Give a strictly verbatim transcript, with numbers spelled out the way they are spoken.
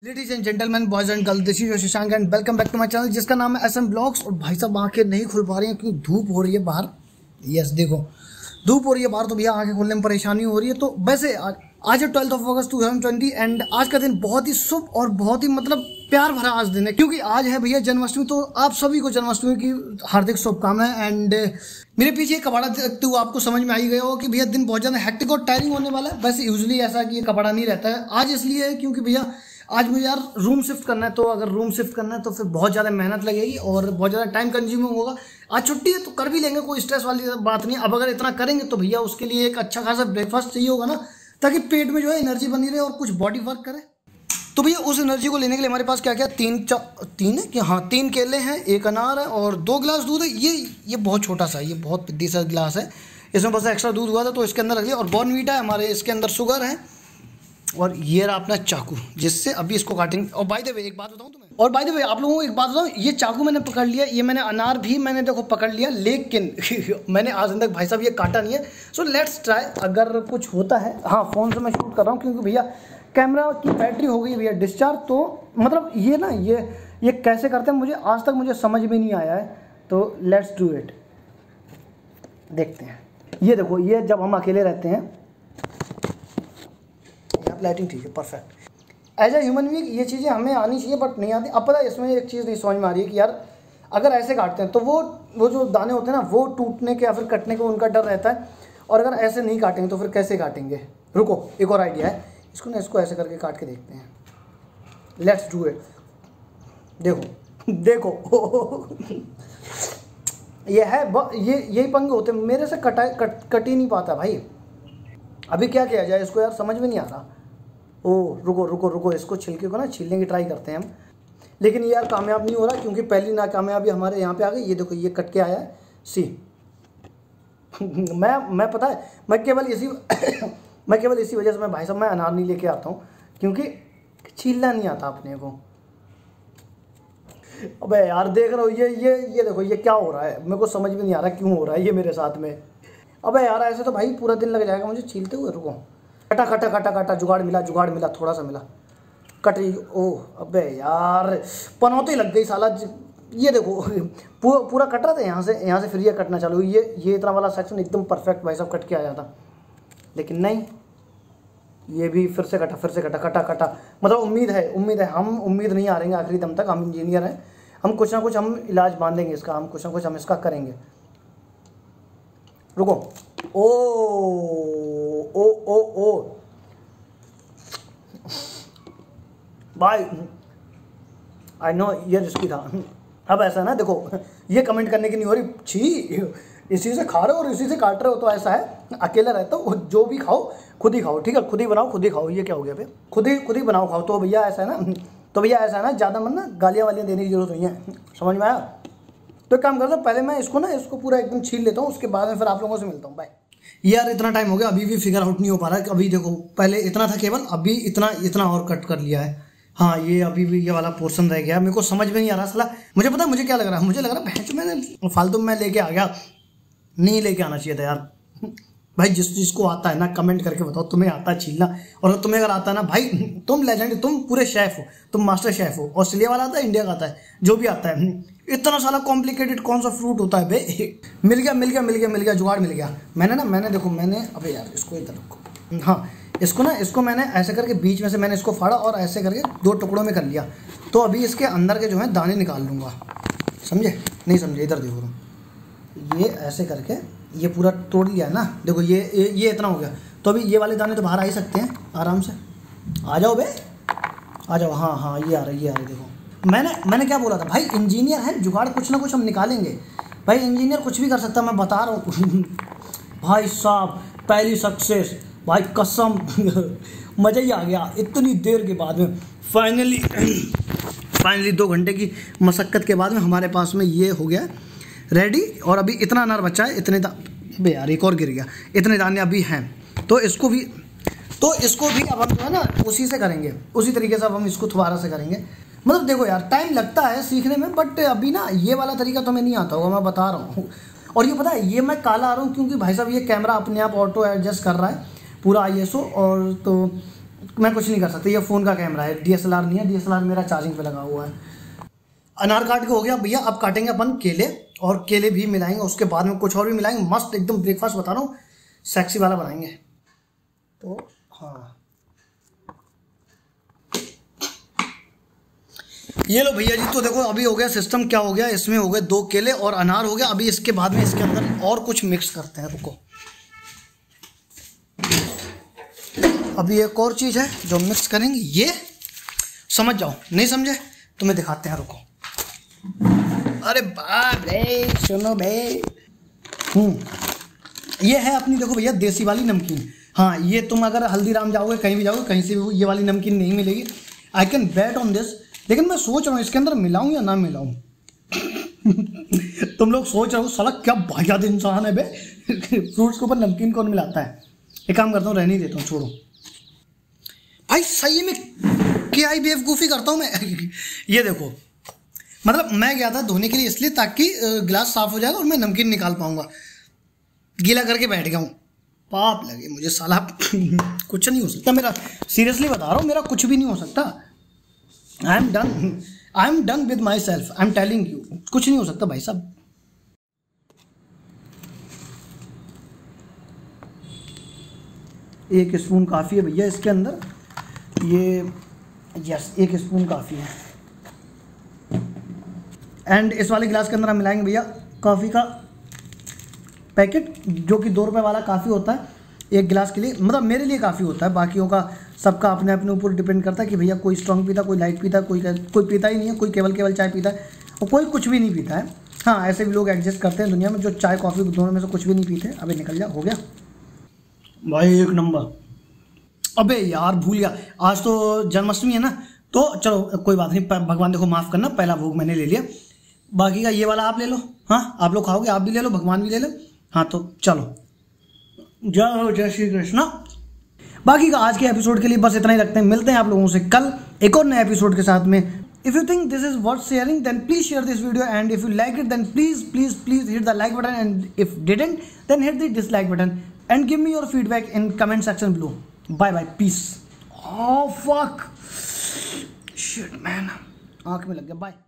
Ladies and gentleman, boys and girls, this is your Shashank and welcome back to my channel जिसका नाम है SM blogs. और भाई साहब आंखें नहीं खुल पा रही हैं क्योंकि धूप हो रही है बाहर। यस देखो धूप हो रही है बाहर, तो भैया आंखें खोलने में परेशानी हो रही है। तो वैसे आज है twelfth of August two thousand twenty and आज का दिन बहुत ही शुभ और बहुत ही मतलब प्यार भरा आज दिन है, क्योंकि आज है भैया जन्माष्टमी। तो आप सभी को जन्माष्टमी की हार्दिक शुभकामनाएं। एंड मेरे पीछे कपड़ा देखते हुए आपको समझ में आ ही गया हो कि भैया दिन बहुत ज़्यादा हेक्टिक और टायरिंग होने वाला है। वैसे यूजुअली ऐसा कि ये कपड़ा नहीं रहता है, आज इसलिए है क्योंकि भैया आज मुझे यार रूम शिफ्ट करना है। तो अगर रूम शिफ्ट करना है तो फिर बहुत ज़्यादा मेहनत लगेगी और बहुत ज़्यादा टाइम कंज्यूमिंग होगा। आज छुट्टी है तो कर भी लेंगे, कोई स्ट्रेस वाली बात नहीं। अब अगर इतना करेंगे तो भैया उसके लिए एक अच्छा खासा ब्रेकफास्ट चाहिए होगा ना, ताकि पेट में जो है एनर्जी बनी रहे और कुछ बॉडी वर्क करे। तो भैया उस एनर्जी को लेने के लिए हमारे पास क्या क्या तीन चा तीन है कि हाँ तीन केले हैं, एक अनार है और दो गिलास दूध है। ये ये बहुत छोटा सा, ये बहुत पिद्दी सा गिलास है, इसमें बस एक्स्ट्रा दूध हुआ था तो इसके अंदर रख लिया। और बॉर्नवीटा है हमारे, इसके अंदर शुगर है। और ये रहा अपना चाकू जिससे अभी इसको काटेंगे। और बाय द वे एक बात बताऊं तुम्हें, और बाय द वे आप लोगों को एक बात बताऊं, ये चाकू मैंने पकड़ लिया, ये मैंने अनार भी मैंने देखो पकड़ लिया, लेकिन मैंने आज तक भाई साहब ये काटा नहीं है। सो लेट्स ट्राई, अगर कुछ होता है। हाँ फ़ोन से मैं शूट कर रहा हूँ क्योंकि भैया कैमरा की बैटरी हो गई भैया डिस्चार्ज। तो मतलब ये ना ये ये कैसे करते हैं मुझे आज तक मुझे समझ में नहीं आया है। तो लेट्स डू इट, देखते हैं। ये देखो, ये जब हम अकेले रहते हैं, लाइटिंग ठीक है, perfect. As a human being ये चीज़ें हमें आनी चाहिए बट नहीं आती। अब पता है इसमें एक चीज़ नहीं समझ में आ रही है कि यार अगर ऐसे काटते हैं तो वो वो जो दाने होते हैं ना वो टूटने के या फिर कटने का उनका डर रहता है, और अगर ऐसे नहीं काटेंगे तो फिर कैसे काटेंगे। रुको, एक और आइडिया है, इसको ना इसको ऐसे करके काट के देखते हैं। Let's do it. देखो देखो ये है ये यही पंगे होते हैं, मेरे से कटा कट कट ही नहीं पाता भाई। अभी क्या किया जाए इसको यार, समझ में नहीं आ रहा। ओ रुको रुको रुको, इसको छिलके को ना छीलने की ट्राई करते हैं हम, लेकिन ये यार कामयाब नहीं हो रहा क्योंकि पहली नाकामयाबी हमारे यहाँ पे आ गई। ये देखो ये कट के आया है सी मैं मैं पता है मैं केवल इसी मैं केवल इसी वजह से मैं भाई साहब मैं अनार नहीं लेके आता हूँ क्योंकि छीलना नहीं आता अपने को। अबे यार देख रहे हो ये ये ये देखो ये क्या हो रहा है, मेरे को समझ में नहीं आ रहा क्यों हो रहा है ये मेरे साथ में। अबे यार ऐसे तो भाई पूरा दिन लग जाएगा मुझे छीलते हुए। रुको, कटा कटा कटा कटा जुगाड़ मिला जुगाड़ मिला थोड़ा सा मिला, कट रही। ओह अबे यार पनौती लग गई साला। ये देखो पूरा पूरा कट रहा था यहाँ से यहाँ से फिर ये कटना चालू। ये ये इतना वाला सेक्शन एकदम परफेक्ट भाई साहब कट के आया था, लेकिन नहीं, ये भी फिर से कटा फिर से कटा कटा कटा। मतलब उम्मीद है उम्मीद है हम उम्मीद नहीं हारेंगे आखिरी दम तक। हम इंजीनियर हैं, हम कुछ ना कुछ हम इलाज बांधेंगे इसका, हम कुछ ना कुछ हम इसका करेंगे। रुको, ओ ओ ओ ओ भाई आई नो ये रिस्की था। अब ऐसा ना देखो, ये कमेंट करने की नहीं हो रही, छी इसी से खा रहे हो और इसी से काट रहे हो। तो ऐसा है अकेला रहता हो, जो भी खाओ खुद ही खाओ, ठीक है, खुद ही बनाओ खुद ही खाओ। ये क्या हो गया भाई, खुद ही खुद ही बनाओ खाओ। तो भैया ऐसा है ना तो भैया ऐसा है ना ज़्यादा मन ना गालियाँ वालियाँ देने की जरूरत नहीं है, समझ में आया। तो एक काम करता हूँ, पहले मैं इसको ना इसको पूरा एकदम छील लेता हूँ, उसके बाद में फिर आप लोगों से मिलता हूँ। बाय। यार इतना टाइम हो गया अभी भी फिगर आउट नहीं हो पा रहा है। अभी देखो पहले इतना था केवल, अभी इतना इतना और कट कर लिया है। हाँ ये अभी भी ये वाला पोर्शन रह गया, मेरे को समझ में नहीं आ रहा साला। मुझे पता है मुझे क्या लग रहा है, मुझे लग रहा है भैंस मैंने फालतू में लेके आ गया, नहीं लेके आना चाहिए था यार। भाई जिस चीज़ को आता है ना कमेंट करके बताओ तुम्हें आता है छीलना, और तुम्हें अगर आता है ना भाई तुम लेजेंड, तुम पूरे शेफ हो, तुम मास्टर शेफ हो। ऑस्ट्रेलिया वाला आता है, इंडिया का आता है, जो भी आता है। इतना सारा कॉम्प्लिकेटेड कौन सा फ्रूट होता है बे। मिल गया मिल गया मिल गया मिल गया जुगाड़ मिल गया। मैंने ना मैंने देखो मैंने अबे यार इसको इधर रखो। हाँ इसको ना इसको मैंने ऐसे करके बीच में से मैंने इसको फाड़ा और ऐसे करके दो टुकड़ों में कर लिया। तो अभी इसके अंदर के जो है दाने निकाल लूँगा, समझे नहीं समझे। इधर देखो तुम, ये ऐसे करके ये पूरा तोड़ लिया है ना, देखो ये ये, ये इतना हो गया। तो अभी ये वाले दाने तो बाहर आ ही सकते हैं आराम से। आ जाओ बे आ जाओ। हाँ हाँ ये आ रहा है ये आ रहा है। देखो मैंने मैंने क्या बोला था भाई, इंजीनियर है, जुगाड़ कुछ ना कुछ हम निकालेंगे भाई। इंजीनियर कुछ भी कर सकता है, मैं बता रहा हूँ भाई साहब। पहली सक्सेस भाई कसम मज़ा ही आ गया इतनी देर के बाद में। फाइनली फाइनली दो घंटे की मशक्क़त के बाद में हमारे पास में ये हो गया रेडी। और अभी इतना अनार बचा है, इतने बे यार एक और गिर गया, इतने दाने अभी हैं। तो इसको भी तो इसको भी अब हम जो है ना उसी से करेंगे, उसी तरीके से अब हम इसको दोबारा से करेंगे। मतलब देखो यार टाइम लगता है सीखने में, बट अभी ना ये वाला तरीका तो हमें नहीं आता होगा, मैं बता रहा हूँ। और ये पता है ये मैं काला आ रहा हूँ क्योंकि भाई साहब ये कैमरा अपने आप ऑटो एडजस्ट कर रहा है पूरा आई एस ओ। और तो मैं कुछ नहीं कर सकता। ये फ़ोन का कैमरा है, डी एस एल आर नहीं है। डी एस एल आर मेरा चार्जिंग पे लगा हुआ है। अनार काट के हो गया भैया। अब काटेंगे अपन केले, और केले भी मिलाएंगे, उसके बाद में कुछ और भी मिलाएंगे। मस्त एकदम ब्रेकफास्ट बता रहा हूँ, सेक्सी वाला बनाएंगे। तो हाँ, ये लो भैया जी। तो देखो अभी हो गया सिस्टम, क्या हो गया, इसमें हो गए दो केले और अनार हो गया। अभी इसके बाद में इसके अंदर और कुछ मिक्स करते हैं, रुको। अभी एक और चीज़ है जो मिक्स करेंगे, ये समझ जाओ, नहीं समझे तो मैं दिखाते हैं, रुको। अरे बाप रे, सुनो भाई, हम्म ये है अपनी, देखो भैया, देसी वाली नमकीन। हाँ, ये तुम अगर हल्दीराम जाओगे, कहीं भी जाओगे, कहीं से भी ये वाली नमकीन नहीं मिलेगी। I can bet on this. लेकिन मैं सोच रहा हूँ इसके अंदर मिलाऊं या ना मिलाऊं। तुम लोग सोच रहे हो साला क्या वाहियात इंसान है बे, फ्रूट्स के ऊपर नमकीन कौन मिलाता है। एक काम करता हूँ, रहने ही देता हूँ, छोड़ो भाई। सही में क्या आई बेवकूफ़ी करता हूँ मैं। ये देखो, मतलब मैं गया था धोने के लिए इसलिए ताकि गिलास साफ हो जाएगा और मैं नमकीन निकाल पाऊंगा। गीला करके बैठ गया हूँ, पाप लगे मुझे साला। कुछ नहीं हो सकता मेरा, सीरियसली बता रहा हूँ, मेरा कुछ भी नहीं हो सकता। I am done, I am done with myself, I am telling you, कुछ नहीं हो सकता भाई साहब। एक स्पून काफ़ी है भैया इसके अंदर, ये यस एक स्पून काफ़ी है। एंड इस वाले गिलास के अंदर हम मिलाएंगे भैया कॉफ़ी का पैकेट, जो कि दो रुपए वाला काफ़ी होता है एक गिलास के लिए। मतलब मेरे लिए काफ़ी होता है, बाकियों का सबका अपने अपने ऊपर डिपेंड करता है कि भैया कोई स्ट्रॉन्ग पीता, कोई लाइट पीता, कोई कोई पीता ही नहीं है, कोई केवल केवल चाय पीता है और कोई कुछ भी नहीं पीता है। हाँ, ऐसे भी लोग एग्जिस्ट करते हैं दुनिया में जो चाय कॉफ़ी दोनों में से कुछ भी नहीं पीते। अबे निकल जा, हो गया भाई, एक नंबर। अबे यार भूल गया, आज तो जन्माष्टमी है ना, तो चलो कोई बात नहीं, भगवान देखो माफ़ करना, पहला भोग मैंने ले लिया, बाकी का ये वाला आप ले लो। हाँ, आप लोग खाओगे, आप भी ले लो, भगवान भी ले लो। हाँ तो चलो, जय हो, जय श्री कृष्ण। बाकी का आज के एपिसोड के लिए बस इतना ही रखते हैं। मिलते हैं आप लोगों से कल एक और नए एपिसोड के साथ में। If you think this is worth sharing then please share this video, and if you like it then please please please hit the like button, and if didn't then hit the dislike button, and give me your feedback in comment section below. Bye bye, peace. Oh fuck, shit man, आंख में लग गया, bye.